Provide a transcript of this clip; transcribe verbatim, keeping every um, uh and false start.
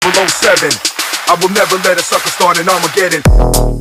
oh seven. I will never let a sucker start an Armageddon.